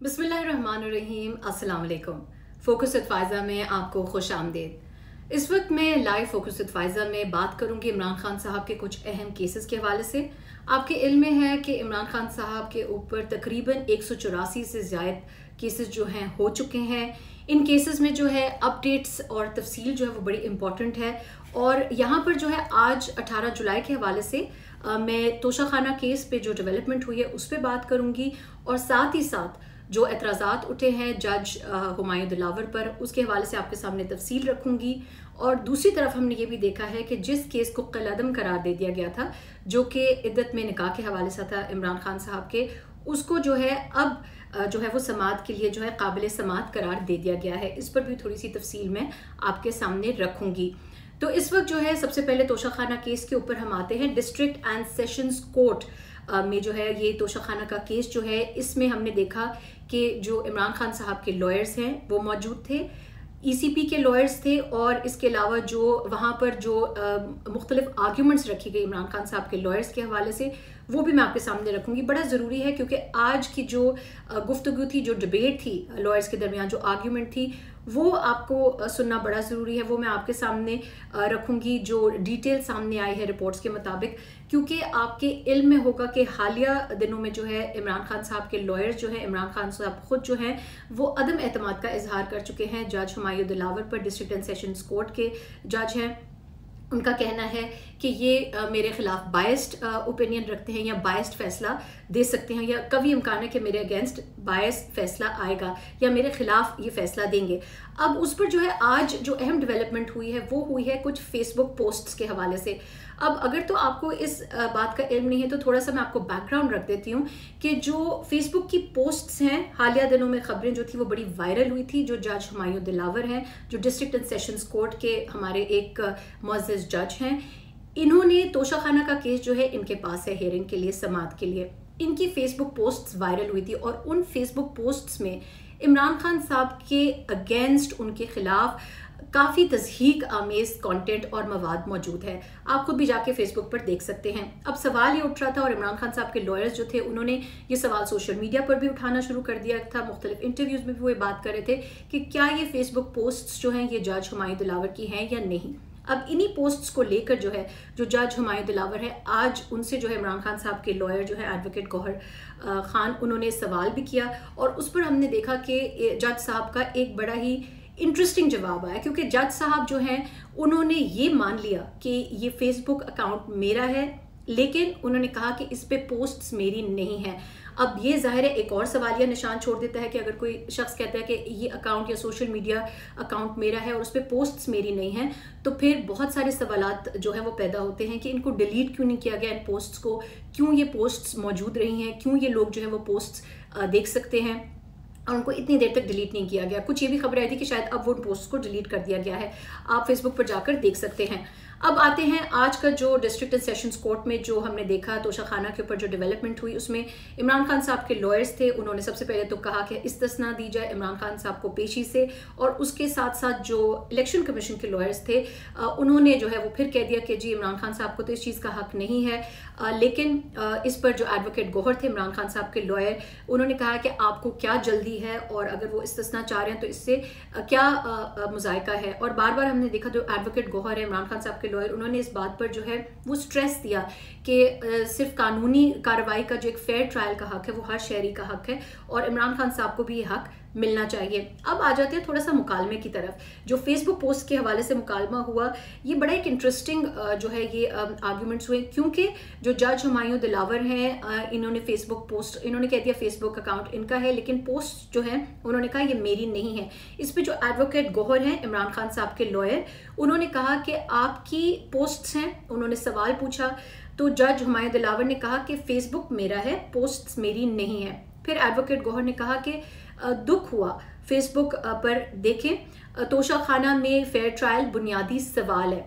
बिस्मिल्लाहिर्रहमानिर्रहीम, अस्सलाम वालेकुम। फोकस विद फायज़ा में आपको खुश आमदीद। इस वक्त मैं लाइव फोकस विद फायज़ा में बात करूंगी इमरान खान साहब के कुछ अहम केसेस के हवाले से। आपके इल्म में है कि इमरान खान साहब के ऊपर तकरीबन 184 से ज़्यादा केसेस जो हैं हो चुके हैं। इन केसेस में जो है अपडेट्स और तफसील जो है वो बड़ी इंपॉर्टेंट है। और यहाँ पर जो है आज 18 जुलाई के हवाले से मैं तोशा खाना केस पे जो डेवलपमेंट हुई है उस पर बात करूँगी, और साथ ही साथ जो एतराज़ात उठे हैं जज हुमायूं दिलावर पर उसके हवाले से आपके सामने तफसील रखूंगी। और दूसरी तरफ हमने ये भी देखा है कि जिस केस को कलअदम करार दे दिया गया था, जो कि इद्दत में निकाह के हवाले से था इमरान खान साहब के, उसको जो है अब जो है वो समाअत के लिए जो है काबिल समाअत करार दे दिया गया है। इस पर भी थोड़ी सी तफसील मैं आपके सामने रखूंगी। तो इस वक्त जो है सबसे पहले तोशा खाना केस के ऊपर हम आते हैं। डिस्ट्रिक्ट एंड सेशंस कोर्ट में जो है ये तोशा खाना का केस जो है, इसमें हमने देखा कि जो इमरान खान साहब के लॉयर्स हैं वो मौजूद थे, ईसीपी के लॉयर्स थे, और इसके अलावा जो वहाँ पर जो मुख्तलिफ आर्ग्यूमेंट्स रखी गई इमरान खान साहब के लॉयर्स के हवाले से, वो भी मैं आपके सामने रखूंगी। बड़ा ज़रूरी है क्योंकि आज की जो गुफ्तगू थी, जो डिबेट थी लॉयर्स के दरमियान, जो आर्ग्यूमेंट थी, वो आपको सुनना बड़ा ज़रूरी है। वो मैं आपके सामने रखूंगी जो डिटेल सामने आई है रिपोर्ट्स के मुताबिक, क्योंकि आपके इल्म में होगा कि हालिया दिनों में जो है इमरान खान साहब के लॉयर्स जो हैं, इमरान खान साहब खुद जो हैं वो अदम एतमाद का इजहार कर चुके हैं जज हुमायूं दिलावर पर। डिस्ट्रिक्ट एंड सेशंस कोर्ट के जज हैं, उनका कहना है कि ये मेरे खिलाफ बायस्ड ओपिनियन रखते हैं या बायस्ड फैसला दे सकते हैं, या कभी इम्कान है कि मेरे अगेंस्ट बायस्ड फैसला आएगा या मेरे खिलाफ ये फैसला देंगे। अब उस पर जो है आज जो अहम डेवलपमेंट हुई है वो हुई है कुछ फेसबुक पोस्ट्स के हवाले से। अब अगर तो आपको इस बात का इल्म नहीं है तो थोड़ा सा मैं आपको बैकग्राउंड रख देती हूँ कि जो फेसबुक की पोस्ट्स हैं, हालिया दिनों में खबरें जो थी वो बड़ी वायरल हुई थी। जो जज हुमायूं दिलावर हैं, जो डिस्ट्रिक्ट एंड सेशंस कोर्ट के हमारे एक मुअज़्ज़ज़ जज हैं, इन्होंने तोशा खाना का केस जो है इनके पास है हियरिंग के लिए, समाअत के लिए। इनकी फेसबुक पोस्ट्स वायरल हुई थी और उन फेसबुक पोस्ट्स में इमरान खान साहब के अगेंस्ट, उनके खिलाफ काफ़ी तज़हीक आमेज कंटेंट और मवाद मौजूद है। आप खुद भी जाके फेसबुक पर देख सकते हैं। अब सवाल ये उठ रहा था, और इमरान खान साहब के लॉयर्स जो थे उन्होंने ये सवाल सोशल मीडिया पर भी उठाना शुरू कर दिया था, मुख्तलिफ इंटरव्यूज़ में भी वो ये बात कर रहे थे कि क्या ये फेसबुक पोस्ट्स जो हैं ये जज हुमायूं दिलावर की हैं या नहीं। अब इन्हीं पोस्ट्स को लेकर जो है जो जज हुमायूं दिलावर है, आज उनसे जो है इमरान खान साहब के लॉयर जो है एडवोकेट गौहर खान, उन्होंने सवाल भी किया, और उस पर हमने देखा कि जज साहब का एक बड़ा ही इंटरेस्टिंग जवाब आया, क्योंकि जज साहब जो हैं उन्होंने ये मान लिया कि ये फेसबुक अकाउंट मेरा है, लेकिन उन्होंने कहा कि इस पे पोस्ट्स मेरी नहीं है। अब ये जाहिर है एक और सवालिया निशान छोड़ देता है कि अगर कोई शख्स कहता है कि ये अकाउंट या सोशल मीडिया अकाउंट मेरा है और उस पर पोस्ट्स मेरी नहीं हैं, तो फिर बहुत सारे सवालात जो है वो पैदा होते हैं कि इनको डिलीट क्यों नहीं किया गया, इन पोस्ट्स को क्यों ये पोस्ट्स मौजूद रही हैं, क्यों ये लोग जो है वो पोस्ट्स देख सकते हैं और उनको इतनी देर तक डिलीट नहीं किया गया। कुछ ये भी खबर आई थी कि शायद अब वो पोस्ट को डिलीट कर दिया गया है। आप फेसबुक पर जाकर देख सकते हैं। अब आते हैं आज का जो डिस्ट्रिक्ट एंड सेशंस कोर्ट में जो हमने देखा तोशा खाना के ऊपर जो डेवलपमेंट हुई, उसमें इमरान खान साहब के लॉयर्स थे, उन्होंने सबसे पहले तो कहा कि इस्तिस्ना दी जाए इमरान खान साहब को पेशी से, और उसके साथ साथ जो इलेक्शन कमीशन के लॉयर्स थे उन्होंने जो है वो फिर कह दिया कि जी इमरान खान साहब को तो इस चीज़ का हक नहीं है। लेकिन इस पर जो एडवोकेट गौहर थे इमरान खान साहब के लॉयर, उन्होंने कहा कि आपको क्या जल्दी है, और अगर वो इस्तिस्ना चाह रहे हैं तो इससे क्या मुज़ायका है। और बार बार हमने देखा जो एडवोकेट गौहर है इमरान खान साहब के लॉयर, उन्होंने इस बात पर जो है वो स्ट्रेस दिया कि सिर्फ कानूनी कार्रवाई का जो एक फेयर ट्रायल का हक है वो हर शहरी का हक है, और इमरान खान साहब को भी ये हक मिलना चाहिए। अब आ जाते हैं थोड़ा सा मुकालमे की तरफ। जो फेसबुक पोस्ट के हवाले से मुकालमा हुआ, ये बड़ा एक इंटरेस्टिंग जो है ये आर्ग्यूमेंट्स हुए, क्योंकि जो जज हुमायूं दिलावर हैं इन्होंने फेसबुक पोस्ट, इन्होंने कह दिया फेसबुक अकाउंट इनका है, लेकिन पोस्ट जो है उन्होंने कहा ये मेरी नहीं है। इस पर जो एडवोकेट गौहर हैं इमरान खान साहब के लॉयर, उन्होंने कहा कि आपकी पोस्ट्स हैं, उन्होंने सवाल पूछा तो जज हुमायूं दिलावर ने कहा कि फेसबुक मेरा है, पोस्ट्स मेरी नहीं है। फिर एडवोकेट गौहर ने कहा कि दुख हुआ फेसबुक पर देखें, तोशा खाना में फेयर ट्रायल बुनियादी सवाल है।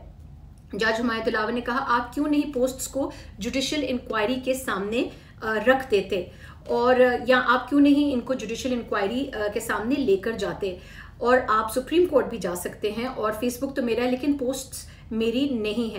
जज हुमायूं दिलावर ने कहा आप क्यों नहीं पोस्ट्स को जुडिशियल इंक्वायरी के सामने रख देते, और या आप क्यों नहीं इनको जुडिशियल इंक्वायरी के सामने लेकर जाते, और आप सुप्रीम कोर्ट भी जा सकते हैं, और फेसबुक तो मेरा है लेकिन पोस्ट्स मेरी नहीं है।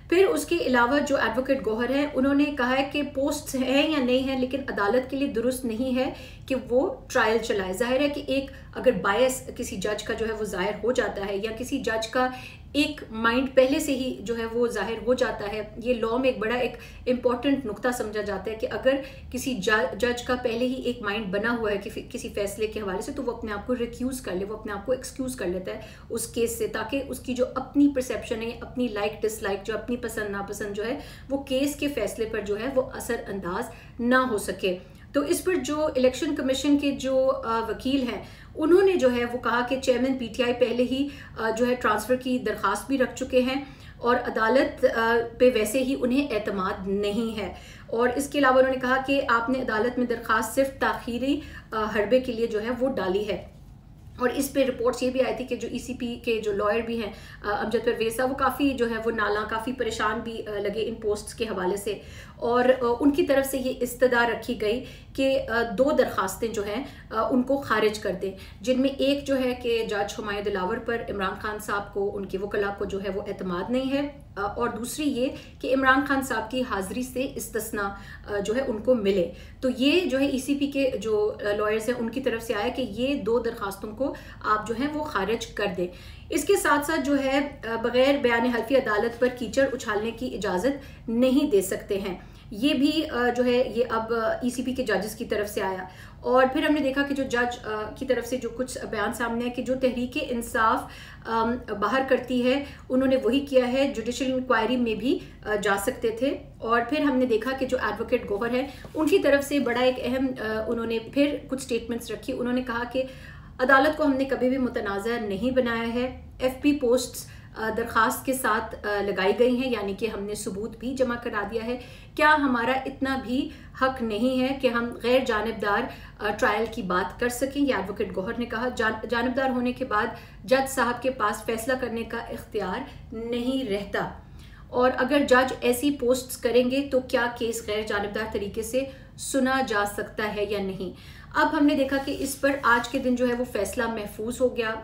फिर उसके अलावा जो एडवोकेट गौहर है उन्होंने कहा है कि पोस्ट हैं या नहीं है, लेकिन अदालत के लिए दुरुस्त नहीं है कि वो ट्रायल चलाए। जाहिर है कि एक अगर बायस किसी जज का जो है वो जाहिर हो जाता है, या किसी जज का एक माइंड पहले से ही जो है वो जाहिर हो जाता है, ये लॉ में एक बड़ा एक इम्पॉर्टेंट नुक्ता समझा जाता है कि अगर किसी जज का पहले ही एक माइंड बना हुआ है कि किसी फैसले के हवाले से, तो वो अपने आप को रिक्यूज कर ले, वो अपने आप को एक्सक्यूज कर लेता है उस केस से, ताकि उसकी जो अपनी परसेप्शन है, अपनी लाइक डिसलाइक, जो अपनी पसंद नापसंद जो है वो केस के फैसले पर जो है वो असरअंदाज ना हो सके। तो इस पर जो इलेक्शन कमीशन के जो वकील हैं उन्होंने जो है वो कहा कि चेयरमैन पीटीआई पहले ही जो है ट्रांसफ़र की दरख्वास्त भी रख चुके हैं और अदालत पे वैसे ही उन्हें एतमाद नहीं है। और इसके अलावा उन्होंने कहा कि आपने अदालत में दरख्वास्त सिर्फ ताख़ीरी हरबे के लिए जो है वो डाली है। और इस पे रिपोर्ट्स ये भी आई थी कि जो ईसीपी के जो लॉयर भी हैं अमजद परवेज़ साहब, वो काफ़ी जो है वो नाला काफ़ी परेशान भी लगे इन पोस्ट्स के हवाले से, और उनकी तरफ से ये इस्तदा रखी गई कि 2 दरखास्तें जो हैं उनको खारिज कर दें, जिनमें एक जो है कि जज हुमायूं दिलावर पर इमरान खान साहब को, उनके वकला को जो है वो एतमाद नहीं है, और दूसरी ये कि इमरान खान साहब की हाज़िरी से इस्तिस्ना जो है उनको मिले। तो ये जो है ईसीपी के जो लॉयर्स हैं उनकी तरफ से आया कि ये 2 दरखास्तों को आप जो है वो खारिज कर दें। इसके साथ साथ जो है बगैर बयान हल्फी अदालत पर कीचड़ उछालने की इजाज़त नहीं दे सकते हैं, ये भी जो है ये अब ईसीपी के जजेस की तरफ से आया। और फिर हमने देखा कि जो जज की तरफ से जो कुछ बयान सामने है कि जो तहरीक इंसाफ बाहर करती है उन्होंने वही किया है, जुडिशल इंक्वायरी में भी जा सकते थे। और फिर हमने देखा कि जो एडवोकेट गौहर है उनकी तरफ से बड़ा एक अहम उन्होंने फिर कुछ स्टेटमेंट्स रखी। उन्होंने कहा कि अदालत को हमने कभी भी मुतनाज़ा नहीं बनाया है, एफपी पोस्ट्स दरख्वास्त के साथ लगाई गई हैं, यानी कि हमने सबूत भी जमा करा दिया है। क्या हमारा इतना भी हक नहीं है कि हम गैर जानिबदार ट्रायल की बात कर सकें? ये एडवोकेट गौहर ने कहा। जानिबदार होने के बाद जज साहब के पास फैसला करने का इख्तियार नहीं रहता, और अगर जज ऐसी पोस्ट्स करेंगे तो क्या केस गैर जानिबदार तरीके से सुना जा सकता है या नहीं। अब हमने देखा कि इस पर आज के दिन जो है वो फैसला महफूज हो गया,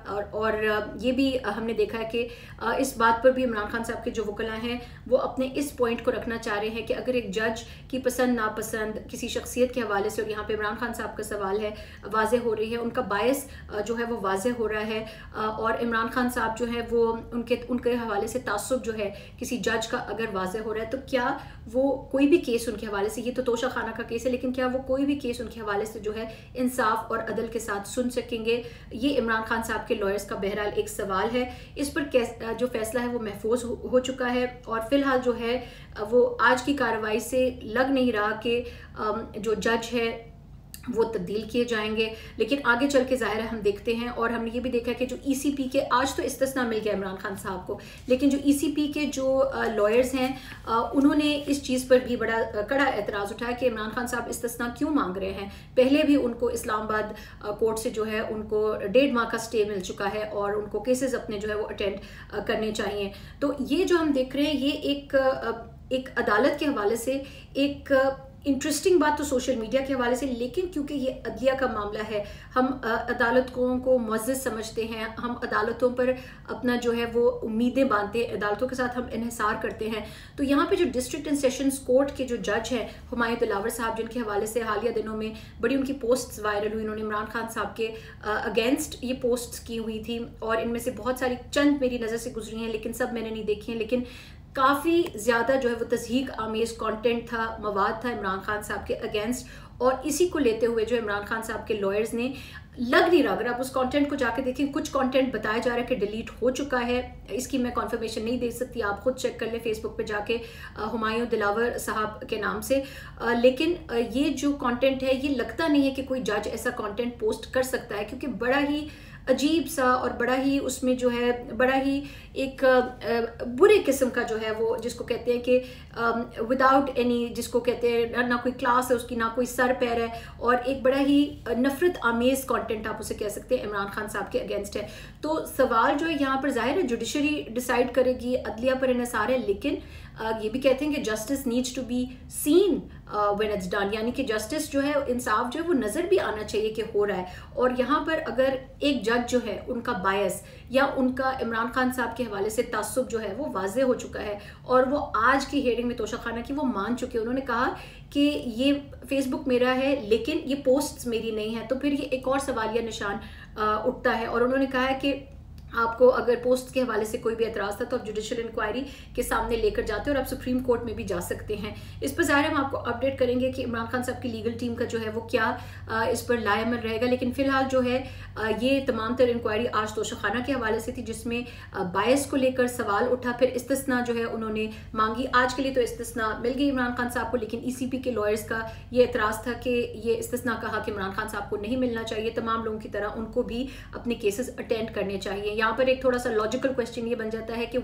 और ये भी हमने देखा है कि इस बात पर भी इमरान खान साहब के जो वकला हैं वो अपने इस पॉइंट को रखना चाह रहे हैं कि अगर एक जज की पसंद नापसंद किसी शख्सियत के हवाले से, और यहाँ पे इमरान खान साहब का सवाल है, वाज़े हो रही है, उनका बायस जो है वो वाज़े हो रहा है, और इमरान खान साहब जो है वो उनके हवाले से तासुब जो है किसी जज का अगर वाज़े हो रहा है, तो क्या वो कोई भी केस उनके हवाले से, ये तो तोशा खाना का केस है, लेकिन क्या वो कोई भी केस उनके हवाले से जो है इंसाफ और अदल के साथ सुन सकेंगे? ये इमरान खान साहब के लॉयर्स का बहरहाल एक सवाल है। इस पर जो फैसला है वो महफूज हो चुका है, और फिलहाल जो है वो आज की कार्रवाई से लग नहीं रहा कि जो जज है वो तब्दील किए जाएंगे, लेकिन आगे चल के ज़ाहिर है हम देखते हैं। और हमने ये भी देखा कि जो ईसीपी के, आज तो इस्तिस्ना मिल गया इमरान खान साहब को, लेकिन जो ईसीपी के जो लॉयर्स हैं उन्होंने इस चीज़ पर भी बड़ा कड़ा एतराज़ उठाया कि इमरान खान साहब इस्तिस्ना क्यों मांग रहे हैं। पहले भी उनको इस्लामाबाद कोर्ट से जो है उनको 1.5 माह का स्टे मिल चुका है, और उनको केसेस अपने जो है वो अटेंड करने चाहिए। तो ये जो हम देख रहे हैं ये एक अदालत के हवाले से एक इंटरेस्टिंग बात तो सोशल मीडिया के हवाले से, लेकिन क्योंकि ये अदलिया का मामला है, हम अदालतों को मुअज़्ज़ज़ समझते हैं, हम अदालतों पर अपना जो है वो उम्मीदें बांधते हैं, अदालतों के साथ हम इन्हिसार करते हैं। तो यहाँ पे जो डिस्ट्रिक्ट एंड सेशंस कोर्ट के जो जज हैं हुमायूं दिलावर साहब, जिनके हवाले से हालिया दिनों में बड़ी उनकी पोस्ट्स वायरल हुई, उन्होंने इमरान खान साहब के अगेंस्ट ये पोस्ट्स की हुई थी, और इनमें से बहुत सारी चंद मेरी नज़र से गुजरी हैं, लेकिन सब मैंने नहीं देखी हैं, लेकिन काफ़ी ज़्यादा जो है वो तज़हीक आमेज़ कंटेंट था, मवाद था इमरान खान साहब के अगेंस्ट, और इसी को लेते हुए जो इमरान खान साहब के लॉयर्स ने, लग नहीं रहा, अगर आप उस कंटेंट को जाके देखें, कुछ कंटेंट बताया जा रहा है कि डिलीट हो चुका है, इसकी मैं कॉन्फर्मेशन नहीं दे सकती, आप खुद चेक कर लें फेसबुक पे जाके हुमायूं दिलावर साहब के नाम से। लेकिन ये जो कंटेंट है ये लगता नहीं है कि कोई जज ऐसा कंटेंट पोस्ट कर सकता है, क्योंकि बड़ा ही अजीब सा और बड़ा ही उसमें जो है बड़ा ही एक बुरे किस्म का जो है वो, जिसको कहते हैं कि विदाउट एनी, जिसको कहते हैं ना कोई क्लास है उसकी, ना कोई सर पैर है, और एक बड़ा ही नफरत आमेज कंटेंट आप उसे कह सकते हैं इमरान खान साहब के अगेंस्ट है। तो सवाल जो है यहाँ पर जाहिर है जुडिशरी डिसाइड करेगी, अदलिया पर इन्हिसार है, लेकिन ये भी कहते हैं कि justice needs to be seen when it's done, यानी कि जस्टिस जो है, इंसाफ जो है वो नज़र भी आना चाहिए कि हो रहा है। और यहाँ पर अगर एक जज जो है उनका बायस या उनका इमरान खान साहब के हवाले से तासुब जो है वो वाजे हो चुका है, और वो आज की हेयरिंग में तोशा खाना की वो मान चुके, उन्होंने कहा कि ये फेसबुक मेरा है लेकिन ये पोस्ट्स मेरी नहीं है, तो फिर ये एक और सवालिया निशान उठता है। और उन्होंने कहा है कि आपको अगर पोस्ट के हवाले से कोई भी एतराज़ था तो आप जुडिशल इंक्वायरी के सामने लेकर जाते हैं और आप सुप्रीम कोर्ट में भी जा सकते हैं। इस पर ज़ाहिर हम आपको अपडेट करेंगे कि इमरान खान साहब की लीगल टीम का जो है वो क्या इस पर लाएमल रहेगा, लेकिन फिलहाल जो है ये तमाम तर इंक्वायरी आज तोशा खाना के हवाले से थी, जिसमें बायस को लेकर सवाल उठा, फिर इस्तिस्ना जो है उन्होंने मांगी। आज के लिए तो इस्तिस्ना मिल गई इमरान खान साहब को, लेकिन ECP के लॉयर्स का ये एतराज़ था कि ये इस्तिस्ना कहा कि इमरान खान साहब को नहीं मिलना चाहिए, तमाम लोगों की तरह उनको भी अपने केसेस अटेंड करने चाहिए। यहाँ पर एक थोड़ा सा लॉजिकल क्वेश्चन ये बन जाता है कि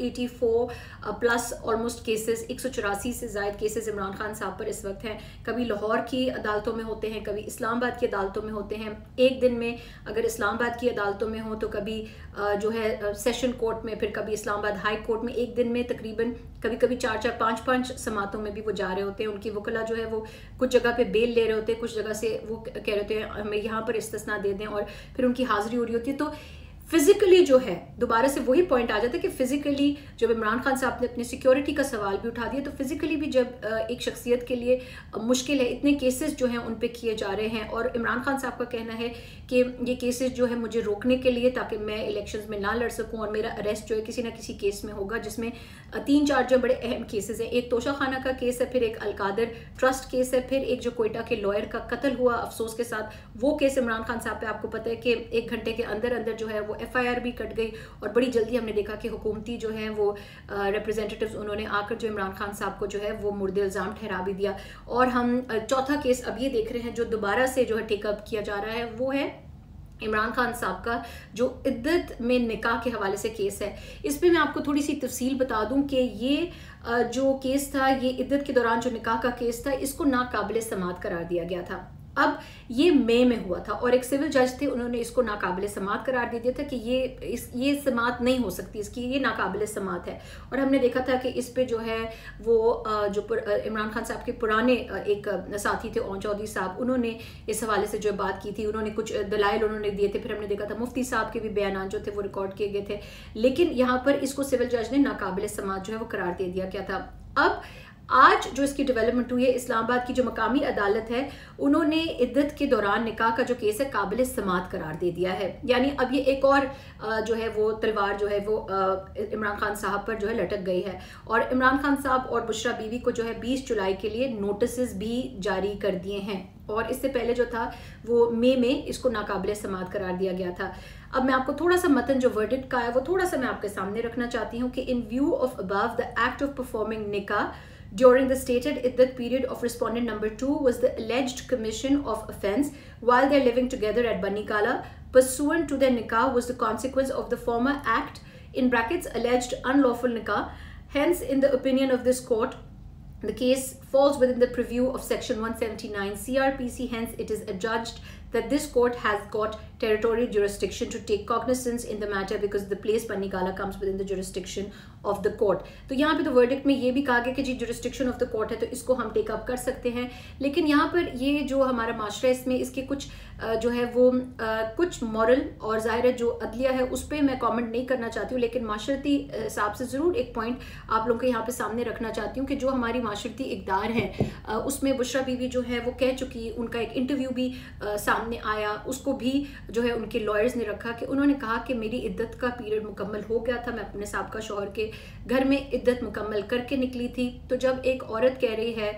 184 प्लस ऑलमोस्ट केसेस, 184 से ज़ायद केसेस इमरान खान साहब पर इस वक्त हैं। कभी लाहौर की अदालतों में होते हैं, कभी इस्लामाबाद की अदालतों में होते हैं। एक दिन में अगर इस्लामाबाद की अदालतों में हो तो कभी जो है सेशन कोर्ट में, फिर कभी इस्लामाबाद हाई कोर्ट में एक दिन में तकरीबन कभी कभी 4-4, 5-5 समातों में भी वो जा रहे होते हैं। उनकी वकला जो है वो कुछ जगह पे बेल ले रहे होते हैं, कुछ जगह से वो कह रहे होते हैं हमें यहाँ पर इस्तिस्ना दे दें, और फिर उनकी हाजिरी हो रही होती है। तो फिजिकली जो है दोबारा से वही पॉइंट आ जाता है कि फिजिकली जब इमरान खान साहब ने अपनी सिक्योरिटी का सवाल भी उठा दिया, तो फिजिकली भी जब एक शख्सियत के लिए मुश्किल है, इतने केसेस जो हैं उन पे किए जा रहे हैं, और इमरान खान साहब का कहना है कि ये केसेस जो है मुझे रोकने के लिए, ताकि मैं इलेक्शंस में ना लड़ सकूं, और मेरा अरेस्ट जो है किसी ना किसी केस में होगा, जिसमें 3-4 जो बड़े अहम केसेस हैं। एक तोशा खाना का केस है, फिर एक अलकादर ट्रस्ट केस है, फिर एक जो कोयटा के लॉयर का कत्ल हुआ अफसोस के साथ, वो केस इमरान खान साहब पे आपको पता है कि 1 घंटे के अंदर अंदर जो है वो FIR भी कट गई, और बड़ी जल्दी हमने देखा कि हुकूमती जो है वो रिप्रेजेंटेटिव्स उन्होंने आकर जो इमरान खान साहब को जो है वो मुर्दे इल्ज़ाम ठहरा भी दिया। और हम चौथा केस अब ये देख रहे हैं जो दोबारा से जो है टेकअप किया जा रहा है, वो है इमरान खान साहब का जो इद्दत में निकाह के हवाले से केस है। इस पे मैं आपको थोड़ी सी तफसील बता दूं कि ये जो केस था, ये इद्दत के दौरान जो निकाह का केस था, इसको नाकाबिल समाअत करार दिया गया था। अब ये मई में हुआ था, और एक सिविल जज थे, उन्होंने इसको नाकाबिल समाअत करार दे दिया था कि ये समाअत नहीं हो सकती, इसकी ये नाकाबिल समाअत है। और हमने देखा था कि इस पे जो है वो जो इमरान खान साहब के पुराने एक साथी थे ओन चौधरी साहब, उन्होंने इस हवाले से जो बात की थी, उन्होंने कुछ दलाइल उन्होंने दिए थे, फिर हमने देखा था मुफ्ती साहब के भी बयान जो थे वो रिकॉर्ड किए गए थे, लेकिन यहाँ पर इसको सिविल जज ने नाकाबिल समाअत जो है वो करार दे दिया गया था। अब आज जो इसकी डेवलपमेंट हुई है, इस्लामाबाद की जो मकामी अदालत है, उन्होंने इद्दत के दौरान निकाह का जो केस है काबिल समाअत करार दे दिया है। यानी अब ये एक और जो है वो तलवार जो है वो इमरान खान साहब पर जो है लटक गई है, और इमरान खान साहब और बुशरा बीवी को जो है 20 जुलाई के लिए नोटिस भी जारी कर दिए हैं, और इससे पहले जो था वो मई में इसको नाकाबिल समाअत करार दिया गया था। अब मैं आपको थोड़ा सा मतन जो वर्डिक्ट का है वो थोड़ा सा मैं आपके सामने रखना चाहती हूँ कि in view of above the act of performing निकाह during the stated iddat period of respondent number 2 was the alleged commission of offence while they're living together at Bani Kala pursuant to their nikah was the consequence of the former act in brackets alleged unlawful nikah. Hence, in the opinion of this court, the case falls within the purview of section 179 CRPC. Hence, it is adjudged that this court has got territorial jurisdiction to take cognizance in the matter because the place Bani Kala comes within the jurisdiction of the court. तो यहाँ पे तो verdict में ये भी कहा गया कि जी jurisdiction of the court है, तो इसको हम टेक अप कर सकते हैं। लेकिन यहाँ पर ये जो हमारा माशरा है, इसमें इसके कुछ जो है वो कुछ मॉरल और ज़ाहिर है जो अदलिया है उस पर मैं कमेंट नहीं करना चाहती हूँ, लेकिन माशरती हिसाब से ज़रूर एक पॉइंट आप लोगों के यहाँ पे सामने रखना चाहती हूँ कि जो हमारी माशरती इक़दार हैं उसमें बुशरा बीवी जो है वो कह चुकी, उनका एक इंटरव्यू भी सामने आया, उसको भी जो है उनके लॉयर्स ने रखा कि उन्होंने कहा कि मेरी इद्दत का पीरियड मुकम्मल हो गया था, मैं अपने साबका शौहर के घर में इद्दत मुकम्मल करके निकली थी। तो जब एक औरत कह रही है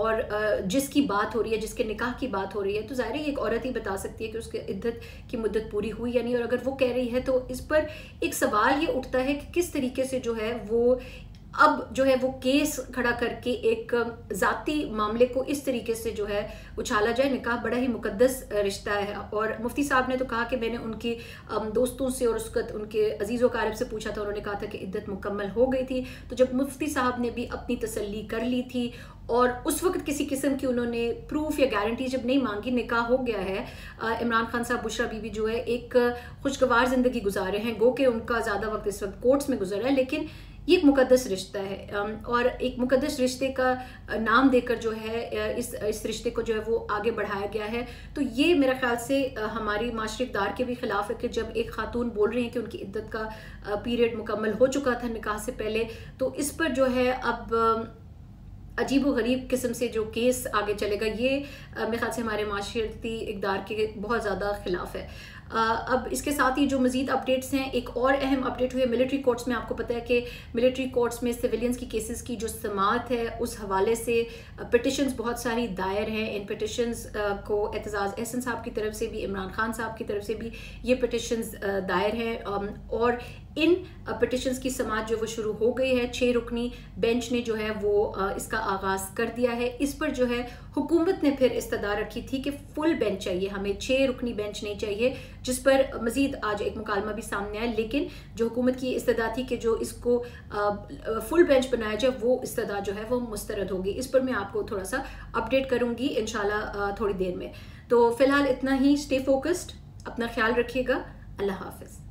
और जिसकी बात हो रही है, जिसके निकाह की बात हो रही है, तो ज़ाहिर है एक औरत ही बता सकती है कि उसके इद्दत की मुद्दत पूरी हुई या नहीं। और अगर वो कह रही है तो इस पर एक सवाल ये उठता है कि किस तरीके से जो है वो अब जो है वो केस खड़ा करके एक ज़ाती मामले को इस तरीके से जो है उछाला जाए। निकाह बड़ा ही मुकद्दस रिश्ता है, और मुफ्ती साहब ने तो कहा कि मैंने उनके दोस्तों से और उनके अजीज़ व क़ारिब से पूछा था, उन्होंने कहा था कि इद्दत मुकम्मल हो गई थी। तो जब मुफ्ती साहब ने भी अपनी तसल्ली कर ली थी और उस वक्त किसी किस्म की उन्होंने प्रूफ या गारंटी जब नहीं मांगी, निकाह हो गया है, इमरान खान साहब बुशरा बीवी जो है एक खुशगवार ज़िंदगी गुजारे हैं, गो के उनका ज़्यादा वक्त इस वक्त कोर्ट्स में गुजरा है। लेकिन ये एक मुकद्दस रिश्ता है और एक मुकद्दस रिश्ते का नाम देकर जो है इस रिश्ते को जो है वो आगे बढ़ाया गया है। तो ये मेरा ख्याल से हमारी माशरे इक़्तिदार के भी खिलाफ है कि जब एक खातून बोल रही है कि उनकी इद्दत का पीरियड मुकम्मल हो चुका था निकाह से पहले, तो इस पर जो है अब अजीब व गरीब किस्म से जो केस आगे चलेगा, ये मेरे ख्याल से हमारे माशरती इक़्तिदार के बहुत ज़्यादा खिलाफ है। अब इसके साथ ही जो मज़ीद अपडेट्स हैं, एक और अहम अपडेट हुई है मिलिट्री कोर्ट्स में। आपको पता है कि मिलिट्री कोर्ट्स में सिविलियंस की केसेस की जो समाअत है उस हवाले से पिटिशंस बहुत सारी दायर हैं। इन पिटिशंस को एतजाज़ एहसन साहब की तरफ से भी, इमरान खान साहब की तरफ से भी ये पिटिशंस दायर हैं और इन पिटिशंस की समाअत जो वो शुरू हो गई है। 6 रुकनी बेंच ने जो है वो इसका आगाज़ कर दिया है। इस पर जो है हुकूमत ने फिर इस्तदा रखी थी कि फुल बेंच चाहिए, हमें 6 रुकनी बेंच नहीं चाहिए, जिस पर मज़ीद आज एक मुकालमा भी सामने आया। लेकिन जो हुकूमत की इस्तदा थी कि जो इसको फुल बेंच बनाया जाए, वो इस्तदा जो है वो मुस्तरद होगी। इस पर मैं आपको थोड़ा सा अपडेट करूँगी इंशाल्लाह थोड़ी देर में। तो फ़िलहाल इतना ही। स्टे फोकस्ड, अपना ख्याल रखिएगा। अल्लाह हाफ़िज़।